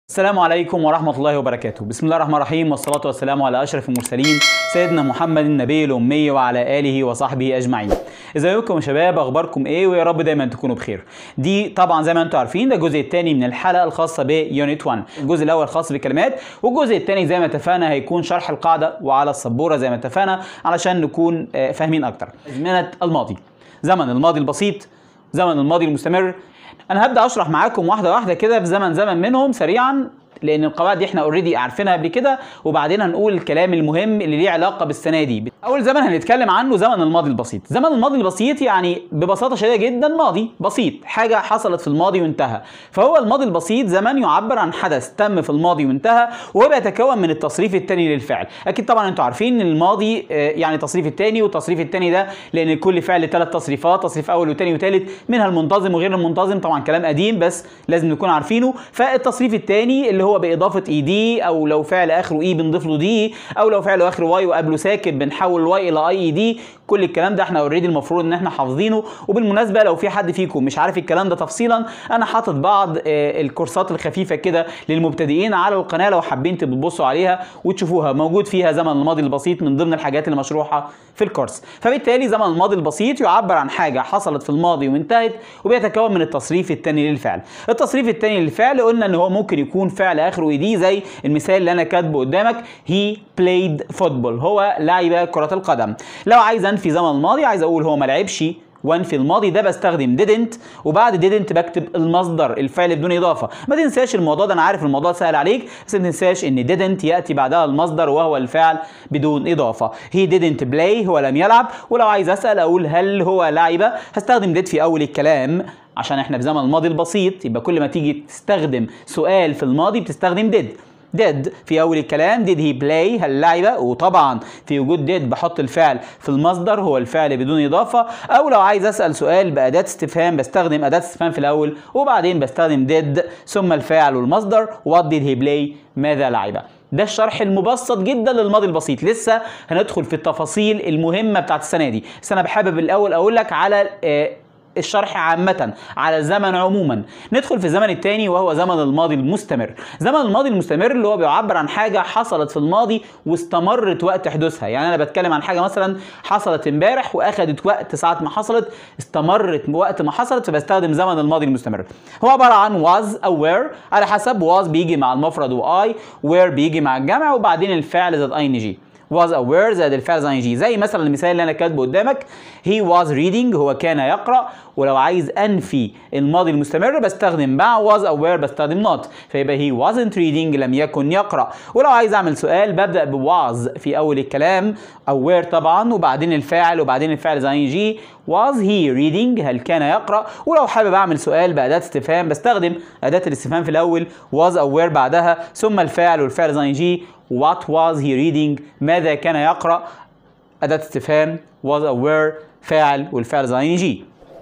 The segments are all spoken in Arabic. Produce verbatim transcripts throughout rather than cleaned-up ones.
السلام عليكم ورحمة الله وبركاته. بسم الله الرحمن الرحيم، والصلاة والسلام على أشرف المرسلين سيدنا محمد النبي الأمي وعلى آله وصحبه أجمعين. ازيكم يا شباب، أخباركم إيه؟ ويا رب دايما تكونوا بخير. دي طبعا زي ما أنتم عارفين ده الجزء الثاني من الحلقة الخاصة بيونت واحد. الجزء الأول خاص بالكلمات، والجزء الثاني زي ما اتفقنا هيكون شرح القاعدة وعلى السبورة زي ما اتفقنا علشان نكون فاهمين أكتر. أزمنة الماضي، زمن الماضي البسيط، زمن الماضي المستمر. انا هبدا اشرح معاكم واحده واحده كده في زمن زمن منهم سريعا، لان القواعد دي احنا اوريدي عارفينها قبل كده، وبعدين هنقول الكلام المهم اللي ليه علاقه بالسنه دي. اول زمن هنتكلم عنه زمن الماضي البسيط. زمن الماضي البسيط يعني ببساطه شديده جدا ماضي بسيط، حاجه حصلت في الماضي وانتهى. فهو الماضي البسيط زمن يعبر عن حدث تم في الماضي وانتهى، وهو بيتكون من التصريف الثاني للفعل. اكيد طبعا انتوا عارفين ان الماضي يعني التصريف الثاني، والتصريف الثاني ده لان كل فعل ثلاث تصريفات، تصريف اول وثاني وثالث، منها المنتظم وغير المنتظم. طبعا كلام قديم بس لازم نكون عارفينه. فالتصريف الثاني اللي هو باضافه اي دي، او لو فعل اخره اي بنضيف له دي، او لو فعل اخره واي وقبله ساكن بنحول الواي الى اي دي. كل الكلام ده احنا اوريدي المفروض ان احنا حافظينه. وبالمناسبه لو في حد فيكم مش عارف الكلام ده تفصيلا، انا حاطط بعض الكورسات الخفيفه كده للمبتدئين على القناه، لو حابين تبصوا عليها وتشوفوها. موجود فيها زمن الماضي البسيط من ضمن الحاجات اللي مشروحه في الكورس. فبالتالي زمن الماضي البسيط يعبر عن حاجه حصلت في الماضي وانتهت، وبيتكون من التصريف الثاني للفعل. التصريف الثاني للفعل قلنا ان هو ممكن يكون فعل اخره دي، زي المثال اللي انا كاتبه قدامك he played football، هو لعب كرة القدم. لو عايز انفي زمن الماضي، عايز اقول هو ما لعبش، وانفي الماضي ده بستخدم didn't، وبعد didn't بكتب المصدر الفعل بدون اضافه. ما تنساش الموضوع ده، انا عارف الموضوع سهل عليك، بس ما تنساش ان didn't ياتي بعدها المصدر وهو الفعل بدون اضافه. he didn't play، هو لم يلعب. ولو عايز اسال اقول هل هو لعب، هستخدم did في اول الكلام عشان احنا في زمن الماضي البسيط. يبقى كل ما تيجي تستخدم سؤال في الماضي بتستخدم did. did في اول الكلام، did he play، هل لعب. وطبعا في وجود did بحط الفعل في المصدر هو الفعل بدون اضافه. او لو عايز اسال سؤال باداه استفهام بستخدم اداه استفهام في الاول، وبعدين بستخدم did ثم الفاعل والمصدر. what did he play، ماذا لعب. ده الشرح المبسط جدا للماضي البسيط. لسه هندخل في التفاصيل المهمه بتاعت السنه دي، بس انا بحابب الاول اقول لك على آه الشرح عامة على الزمن عموما. ندخل في الزمن الثاني وهو زمن الماضي المستمر. زمن الماضي المستمر اللي هو بيعبر عن حاجة حصلت في الماضي واستمرت وقت حدوثها. يعني انا بتكلم عن حاجة مثلا حصلت امبارح واخدت وقت ساعة ما حصلت، استمرت وقت ما حصلت، فبستخدم زمن الماضي المستمر. هو عبارة عن was او were، على حسب. was بيجي مع المفرد و I، were بيجي مع الجمع، وبعدين الفعل زائد ing. was aware زائد الفعل زائد ing. زي مثلا المثال اللي انا كاتبه قدامك he was reading، هو كان يقرأ. ولو عايز انفي الماضي المستمر بستخدم مع was aware بستخدم not، فيبقى he wasn't reading، لم يكن يقرأ. ولو عايز اعمل سؤال ببدأ ب was في اول الكلام، aware طبعا، وبعدين الفاعل، وبعدين الفعل زائد ing. was he reading، هل كان يقرأ. ولو حابب اعمل سؤال بأداة استفهام بستخدم أداة الاستفهام في الاول، was aware بعدها، ثم الفاعل والفعل زائد ing. what was he reading، ماذا كان يقرأ، أداة استفهام، was aware، فاعل والفعل زائد ing.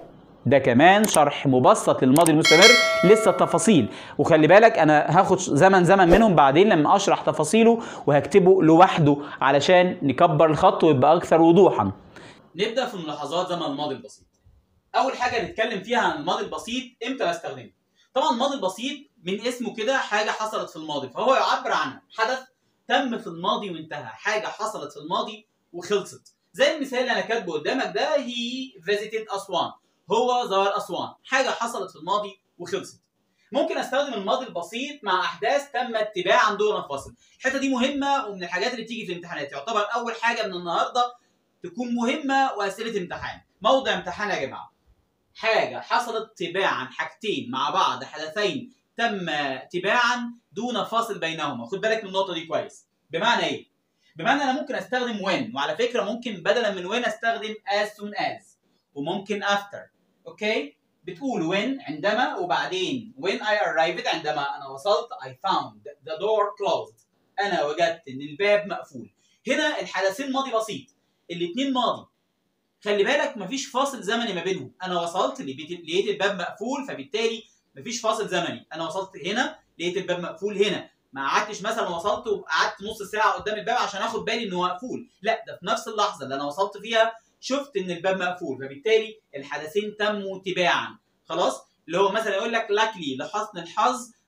ده كمان شرح مبسط للماضي المستمر، لسه التفاصيل. وخلي بالك انا هاخد زمن زمن منهم بعدين لما اشرح تفاصيله، وهكتبه لوحده علشان نكبر الخط ويبقى اكثر وضوحا. نبدا في ملاحظات زمن الماضي البسيط. اول حاجه نتكلم فيها عن الماضي البسيط، امتى بستخدمه. طبعا الماضي البسيط من اسمه كده حاجه حصلت في الماضي، فهو يعبر عن حدث تم في الماضي وانتهى، حاجه حصلت في الماضي وخلصت. زي المثال اللي انا كاتبه قدامك ده he visited أسوان، هو زار أسوان، حاجة حصلت في الماضي وخلصت. ممكن استخدم الماضي البسيط مع أحداث تم اتباعا دون فاصل. الحتة دي مهمة ومن الحاجات اللي بتيجي في الامتحانات، يعتبر أول حاجة من النهاردة تكون مهمة وأسئلة امتحان، موضع امتحان يا جماعة. حاجة حصلت تباعا، حاجتين مع بعض، حدثين تم تباعا دون فاصل بينهما. خد بالك من النقطة دي كويس. بمعنى إيه؟ بمعنى أنا ممكن استخدم when، وعلى فكرة ممكن بدلا من when استخدم as soon as، وممكن after. اوكي، بتقول when عندما، وبعدين when I arrived عندما انا وصلت I found the door closed، انا وجدت ان الباب مقفول. هنا الحدثين ماضي بسيط، الاثنين ماضي. خلي بالك مفيش فاصل زمني ما بينهم. انا وصلت لقيت الباب مقفول، فبالتالي مفيش فاصل زمني. انا وصلت هنا لقيت الباب مقفول هنا، ما قعدتش مثلا وصلت وقعدت نص ساعه قدام الباب عشان اخد بالي انه مقفول، لا، ده في نفس اللحظه اللي انا وصلت فيها شفت ان الباب مقفول، فبالتالي الحدثين تموا تباعا. خلاص، اللي هو مثلا يقول لك luckily، لحسن الحظ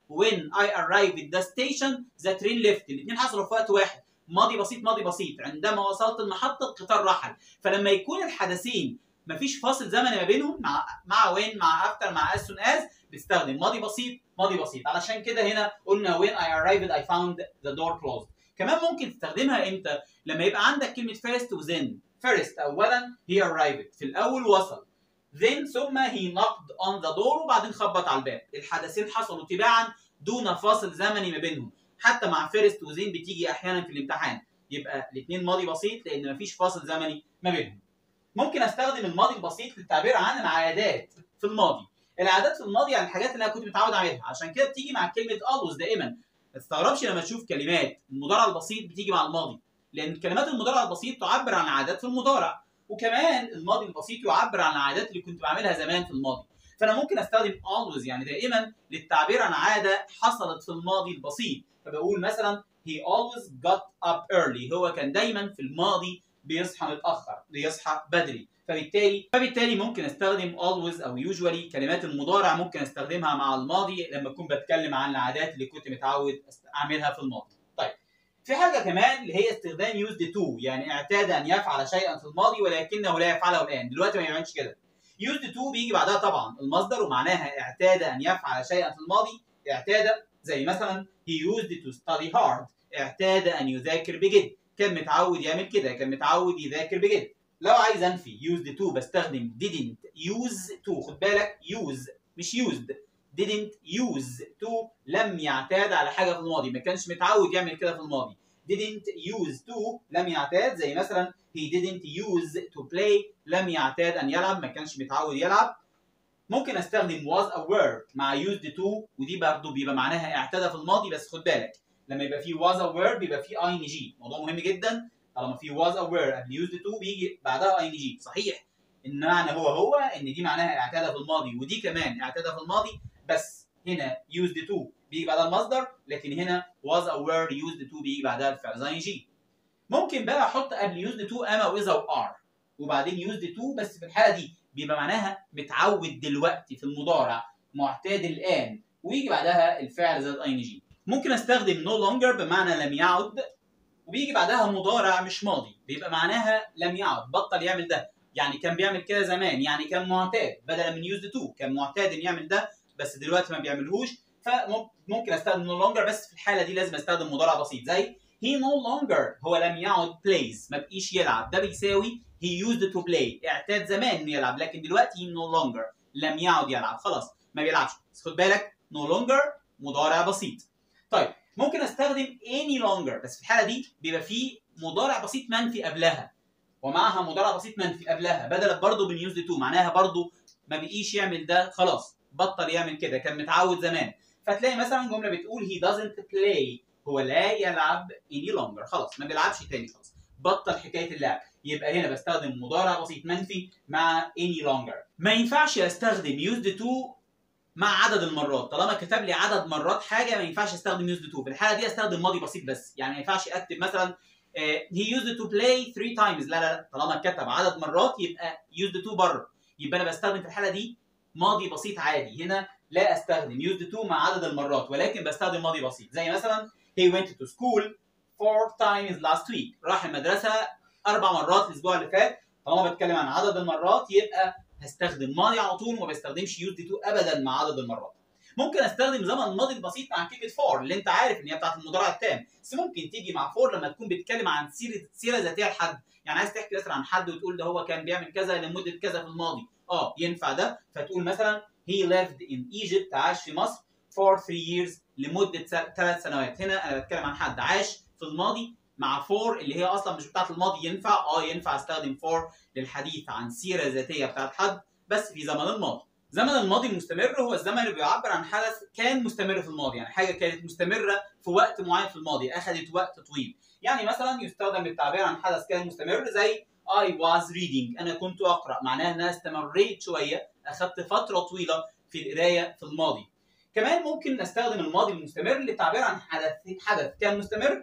when I arrived at the station the train left. الاثنين حصلوا في وقت واحد، ماضي بسيط ماضي بسيط. عندما وصلت المحطة القطار رحل. فلما يكون الحدثين مفيش فاصل زمني ما بينهم، مع مع when مع after مع as soon as، بتستخدم ماضي بسيط ماضي بسيط. علشان كده هنا قلنا when I arrived I found the door closed. كمان ممكن تستخدمها امتى؟ لما يبقى عندك كلمة first و then. first أولا he arrived، في الأول وصل. then ثم he knocked on the door، وبعدين خبط على الباب. الحدثين حصلوا تباعا دون فاصل زمني ما بينهم. حتى مع first و then بتيجي أحيانا في الامتحان. يبقى الاثنين ماضي بسيط لأن مفيش فاصل زمني ما بينهم. ممكن استخدم الماضي البسيط للتعبير عن العادات في الماضي. العادات في الماضي يعني الحاجات اللي انا كنت متعود اعملها، عشان كده بتيجي مع كلمه always دائما. ما تستغربش لما تشوف كلمات المضارع البسيط بتيجي مع الماضي، لان كلمات المضارع البسيط تعبر عن عادات في المضارع، وكمان الماضي البسيط يعبر عن العادات اللي كنت بعملها زمان في الماضي. فانا ممكن استخدم always يعني دائما للتعبير عن عاده حصلت في الماضي البسيط. فبقول مثلا he always got up early، هو كان دايما في الماضي بيصحى متاخر، بيصحى بدري. فبالتالي فبالتالي ممكن استخدم always او usually. كلمات المضارع ممكن استخدمها مع الماضي لما اكون بتكلم عن العادات اللي كنت متعود اعملها في الماضي. طيب في حاجه كمان اللي هي استخدام used to، يعني اعتاد ان يفعل شيئا في الماضي ولكنه لا يفعله الان، دلوقتي ما يعملش كده. used to بيجي بعدها طبعا المصدر ومعناها اعتاد ان يفعل شيئا في الماضي. اعتاد زي مثلا he used to study hard، اعتاد ان يذاكر بجد، كان متعود يعمل كده، كان متعود يذاكر بجد. لو عايز انفي used to بستخدم didn't use to. خد بالك use مش used. didn't use to لم يعتاد على حاجه في الماضي، ما كانش متعود يعمل كده في الماضي. didn't use to لم يعتاد، زي مثلا he didn't use to play، لم يعتاد ان يلعب، ما كانش متعود يلعب. ممكن استخدم was a word مع used to، ودي برضه بيبقى معناها اعتاد في الماضي، بس خد بالك لما يبقى فيه was a word بيبقى فيه ing. موضوع مهم جدا. طالما في was a word قبل used to بيجي بعدها ing. صحيح ان معنى هو هو ان دي معناها اعتاد في الماضي، ودي كمان اعتاد في الماضي، بس هنا used to بيجي بعدها المصدر، لكن هنا was a word used to بيجي بعدها الفعل زي ing. ممكن بقى احط قبل used to am و is و are وبعدين used to، بس في الحاله دي بيبقى معناها متعود دلوقتي في المضارع، معتاد الان، ويجي بعدها الفعل زي ing. ممكن استخدم no longer بمعنى لم يعد، وبيجي بعدها مضارع مش ماضي، بيبقى معناها لم يعد، بطل يعمل ده، يعني كان بيعمل كده زمان، يعني كان معتاد، بدلا من used to كان معتاد ان يعمل ده بس دلوقتي ما بيعملهوش. فممكن استخدم no longer، بس في الحاله دي لازم استخدم مضارع بسيط زي he no longer، هو لم يعد plays، ما بقيش يلعب، ده بيساوي he used to play، اعتاد زمان انه يلعب، لكن دلوقتي he no longer لم يعد يلعب، خلاص ما بيلعبش. بس خد بالك no longer مضارع بسيط. طيب ممكن استخدم any longer، بس في الحاله دي بيبقى فيه مضارع بسيط منفي قبلها، ومعها مضارع بسيط منفي قبلها، بدلا برضه من used to، معناها برضه ما بقيش يعمل ده، خلاص بطل يعمل كده، كان متعود زمان. فتلاقي مثلا جمله بتقول he doesn't play، هو لا يلعب any longer، خلاص ما بيلعبش تاني، خلاص بطل حكايه اللعب. يبقى هنا بستخدم مضارع بسيط منفي مع any longer. ما ينفعش استخدم used to مع عدد المرات. طالما كتب لي عدد مرات حاجه ما ينفعش استخدم used to. في الحاله دي استخدم ماضي بسيط بس، يعني ما ينفعش اكتب مثلا he used to play three times، لا لا لا، طالما كتب عدد مرات يبقى used to بره، يبقى انا بستخدم في الحاله دي ماضي بسيط عادي. هنا لا استخدم used to مع عدد المرات، ولكن بستخدم ماضي بسيط، زي مثلا he went to school four times last week، راح المدرسه اربع مرات الاسبوع اللي فات. طالما بتكلم عن عدد المرات يبقى هستخدم ماضي على طول، وما بستخدمش used to ابدا مع عدد المرات. ممكن استخدم زمن الماضي البسيط مع كلمه for اللي انت عارف ان هي بتاعت المضارع التام، بس ممكن تيجي مع for لما تكون بتتكلم عن سيره سيره ذاتيه لحد، يعني عايز تحكي مثلا عن حد وتقول ده هو كان بيعمل كذا لمده كذا في الماضي، اه ينفع ده. فتقول مثلا he lived in Egypt، عاش في مصر for three years لمده ثلاث سنوات. هنا انا بتكلم عن حد عاش في الماضي مع for اللي هي اصلا مش بتاعت الماضي، ينفع اه ينفع استخدم for للحديث عن سيره ذاتيه بتاعت حد بس في زمن الماضي. زمن الماضي المستمر هو الزمن اللي بيعبر عن حدث كان مستمر في الماضي، يعني حاجه كانت مستمره في وقت معين في الماضي اخذت وقت طويل. يعني مثلا يستخدم للتعبير عن حدث كان مستمر زي I was reading، انا كنت اقرا، معناها ان انا استمريت شويه، اخذت فتره طويله في القرايه في الماضي. كمان ممكن نستخدم الماضي المستمر للتعبير عن حدث حدث كان مستمر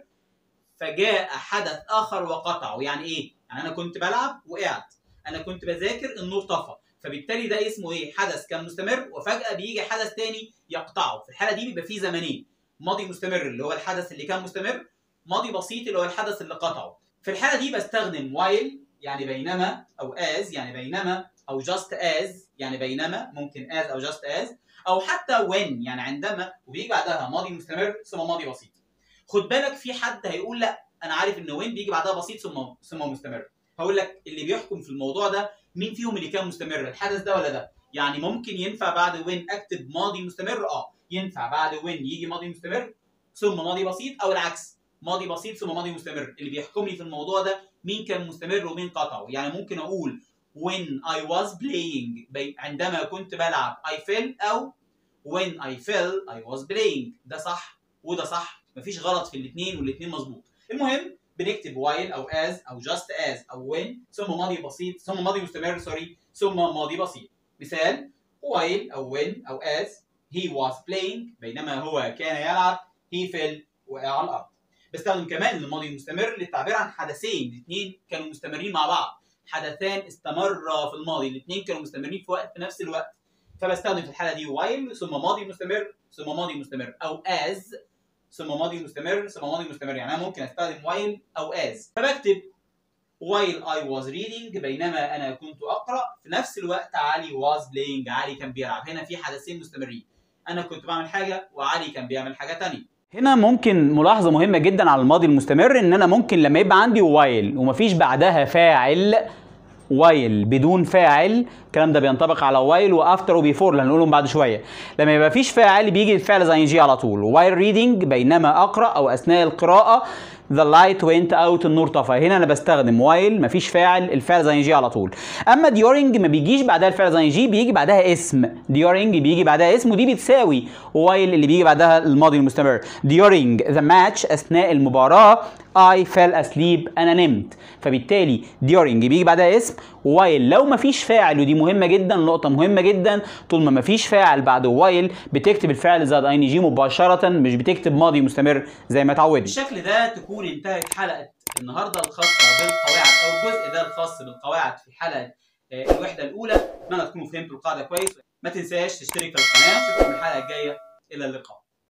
فجاء حدث اخر وقطعه. يعني ايه؟ يعني انا كنت بلعب وقعت، انا كنت بذاكر النور طفى، فبالتالي ده اسمه ايه؟ حدث كان مستمر وفجأة بيجي حدث تاني يقطعه. في الحالة دي بيبقى فيه زمنين، ماضي مستمر اللي هو الحدث اللي كان مستمر، ماضي بسيط اللي هو الحدث اللي قطعه. في الحالة دي بستخدم while يعني بينما، او as يعني بينما، او just as يعني بينما، ممكن as او just as، او حتى when يعني عندما، وبيجي بعدها ماضي مستمر ثم ماضي بسيط. خد بالك في حد هيقول لا انا عارف ان when بيجي بعدها بسيط ثم ثم مستمر. هقول لك اللي بيحكم في الموضوع ده مين فيهم اللي كان مستمر، الحدث ده ولا ده؟ يعني ممكن ينفع بعد when اكتب ماضي مستمر، اه ينفع بعد when يجي ماضي مستمر ثم ماضي بسيط، او العكس ماضي بسيط ثم ماضي مستمر. اللي بيحكم لي في الموضوع ده مين كان مستمر ومين قطعه. يعني ممكن اقول when I was playing عندما كنت بلعب I fell، او when I fell I was playing. ده صح وده صح، مفيش غلط في الاثنين والاثنين مظبوط. المهم بنكتب while او as او just as او when ثم ماضي بسيط ثم ماضي مستمر سوري ثم ماضي بسيط. مثال while او when او as he was playing بينما هو كان يلعب he fell وقع على الارض. بستخدم كمان الماضي المستمر للتعبير عن حدثين الاثنين كانوا مستمرين مع بعض، حدثان استمرا في الماضي الاثنين كانوا مستمرين في وقت في نفس الوقت. فبستخدم في الحاله دي while ثم ماضي مستمر ثم ماضي مستمر، او as ثم ماضي مستمر ثم ماضي مستمر. يعني انا ممكن استخدم while او as. فبكتب while I was reading بينما انا كنت اقرا، في نفس الوقت علي was playing علي كان بيلعب. هنا في حدثين مستمرين، انا كنت بعمل حاجه وعلي كان بيعمل حاجه ثانيه. هنا ممكن ملاحظه مهمه جدا على الماضي المستمر، ان انا ممكن لما يبقى عندي while ومفيش بعدها فاعل، while بدون فاعل، الكلام ده بينطبق على while وافتر وبيفور اللي هنقولهم بعد شويه. لما يبقى فيش فاعل بيجي الفعل زي يجي على طول. while reading بينما اقرا او اثناء القراءه the light went out النور طفى. هنا انا بستخدم while مفيش فاعل، الفعل زي يجي على طول. اما during ما بيجيش بعدها الفعل زي يجي، بيجي بعدها اسم. during بيجي بعدها اسم ودي بتساوي while اللي بيجي بعدها الماضي المستمر. during the match اثناء المباراه I fell asleep انا نمت. فبالتالي during بيجي بعدها اسم، while لو مفيش فاعل، ودي مهمه جدا، نقطه مهمه جدا، طول ما مفيش فاعل بعد while بتكتب الفعل زائد اي ان جي مباشره، مش بتكتب ماضي مستمر زي ما اتعودنا. بالشكل ده تكون انتهت حلقه النهارده الخاصه بالقواعد، او الجزء ده الخاص بالقواعد في حلقه الوحده الاولى. اتمنى تكونوا فهمتوا القاعده كويس. ما تنساش تشترك في القناه. اشوفكم الحلقه الجايه، الى اللقاء.